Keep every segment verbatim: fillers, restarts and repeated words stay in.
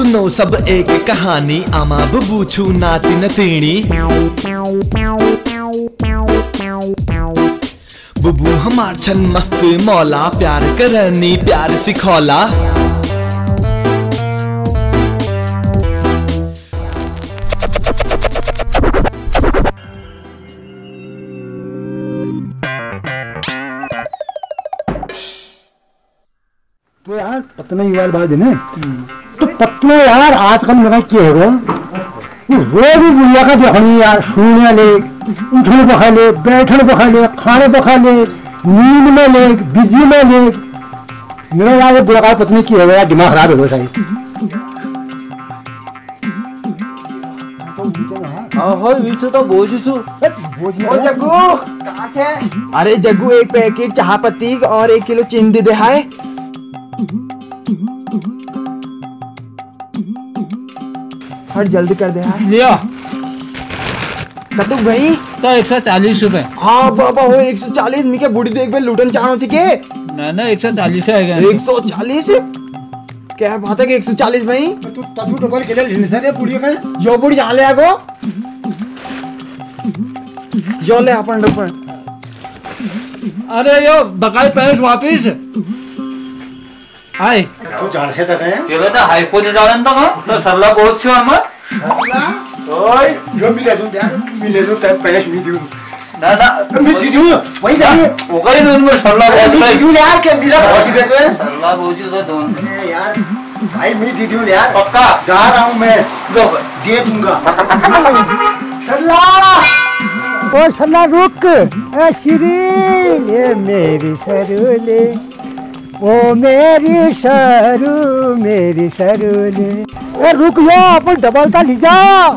सुनो सब एक कहानी आमा बबूछू नाती नतीणी बुबू हमार छन मस्त मौला प्यार करनी प्यार सिखौला तो यार पत्ना ही वाल बात है ना तो पत्ना यार आजकल मेरा क्या है वो भी बुढ़िया का देखनी यार सोने ले उठने बखा ले बैठने बखा ले खाने बखा ले नींद में ले बिजी में ले मेरा यार ये बुढ़ा का पत्नी की है यार दिमाग खराब है वो सही हो विचु तो बोझुसु ओ जग्गू कहां छे अरे जग्गू एक पैकेट चाह पत्ती और एक किलो चीनी दे दे हाय हट जल्दी कर दे यार लिया कतुक भाई तो एक सौ चालीस रुपए हाँ बाबा हो एक सौ चालीस मिके बुढ़ी देख बे लूटन चाणो छे के ना ना एक सौ चालीस है एक सौ चालीस क्या बात है कि एक सौ चालीस भाई तू तू डबल के लिए लेने से रे बुढ़िया का यो बुढ़ी आ ले आगो यो ले अपन डबल अरे यो बकाई पैस वापिस हाय तू जान से तक है ये बेटा हाइपो दे जालन तो तो सरला बहुत छो हम ओए जो मिले जो यार मिले जो तब पैस मी दूं ना ना मी दीदू वही जाइए वो करे तो उनमें सरला बहुत है दीदू यार के मिला बहुत दे दे सरला बहुत तो दोन यार भाई मी दीदू यार पक्का जा रहा हूं मैं दो दे दूंगा सरला ओ सरला रुक ए श्री ये मेरी सरुले ओ मेरी सरू मेरी सरूले ए रुक यो अपन डबल का ली जा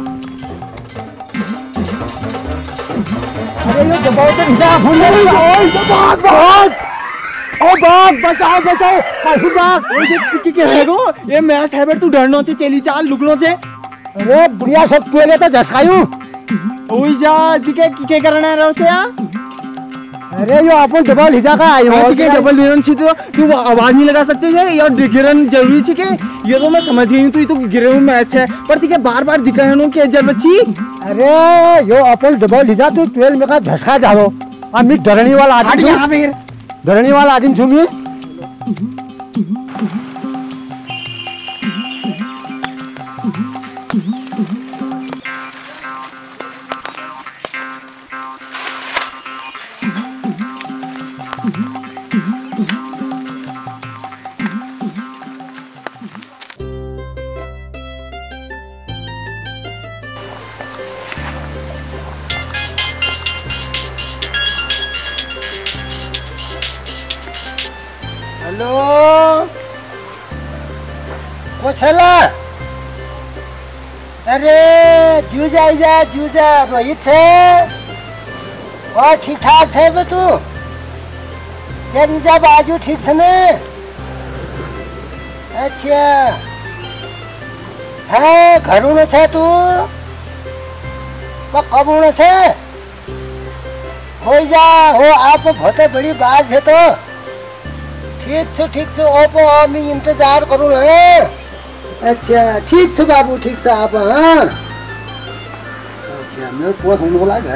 अरे यो डबल का ली जा भूल गई ओए भाग भाग ओ भाग बचाओ बचाओ काहे भाग ओए ये की के है गो ये मैच है बे तू डरनो छे चली चाल लुकनो छे अरे बुढ़िया सब तोले तो झटकायू ओई जा दिके की के करना है रो छे अरे यो अपन डबल हिजा का आयो और के डबल गिरन छी तो तू आवाज नहीं लगा सकते ये यार गिरन जरूरी छी के ये तो मैं समझ गई तू तो गिरन मैच है पर तिके बार-बार दिखानो के जरूरत छी अरे यो अपन डबल हिजा तो ट्वेल्व में का झटका जाओ आ मी डरनी वाला आदमी यहां पे डरनी वाला आदमी छु मी हेलो कोछला अरे जूजा जा जूजा रोहित छे और ठीक ठाक छे बे तू ये जूजा बाजू ठीक छे ने अच्छा है घरू में छे तू कब होने से हो जा हो आप बहुत बड़ी बात है तो ठीक छो ठीक छो ओपो मैं इंतजार करूँ है अच्छा ठीक छो बाबू ठीक से आप हाँ अच्छा मेरे पोस होने वाला है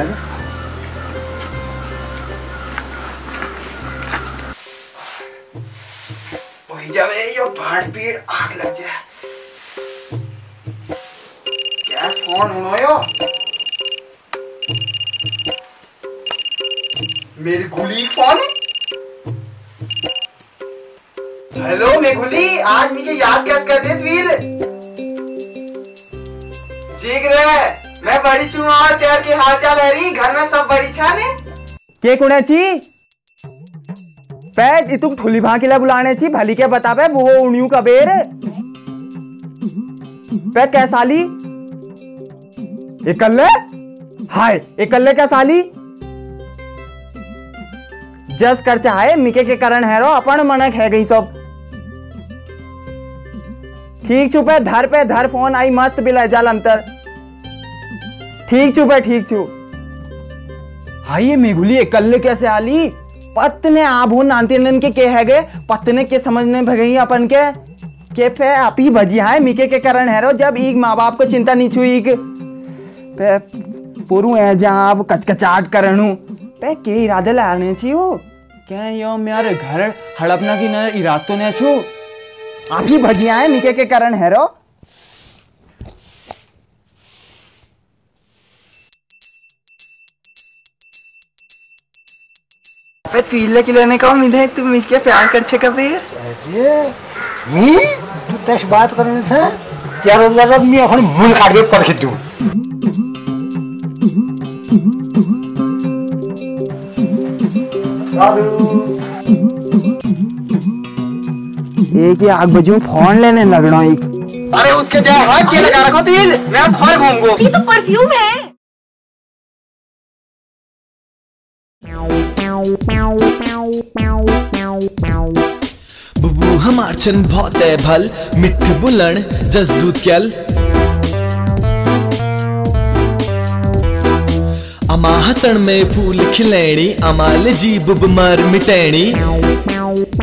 वही जब ये भाड़ पीड़ आग लग जाए क्या फोन होनो यो मेरी गुली फोन हेलो मेघुली आज मुझे याद कैसे कर दे वीर ठीक रे मैं बड़ी छू और तेर के हाल चाल है री घर में सब बड़ी छा ने के कोणाची पैट इतु ठुली भां के लिए बुलाने छी भली के बता पे वो उणियू का बेर पे कैसाली इकल्ले हाय इकल्ले कैसाली जस कर चाहे मिके के कारण है रो अपन मनक है गई सब ठीक चुपे धर पे धर फोन आई मस्त बिल जल अंतर ठीक चुपे ठीक चु हाँ ये मेघुली इकल्ले कैसे आली पत्ने आभू नानतीनन के के है गए पत्ने के समझने भगई अपन के के पे आप ही भजिया है मिके के कारण है रो जब एक माँ बाप को चिंता नहीं छुई पे पुरु है जहाँ अब कचकचाट करणू पे के इरादे लाने छियो क्या यो मेरे घर हड़पना की न इराद तो नहीं छू आप ही भजिया है मिके के कारण है रो पे पीले की लेने का उम्मीद है तुम इसके प्यार कर छे कबीर अरे मी तू तस बात करने से चार लगा मैं अपन मुंह काट के परख दूं एक ही आग बजू फोन लेने लगना एक अरे उसके जाए हाथ के लगा रखो तिल मैं अब घर घूमूंगा ये तो परफ्यूम है। बुबू हमार छन बहुत है भल मिठ बुलन जस दूध केल अमा हसन में फूल खिलैणी अमाल जी बुब मर मिटैणी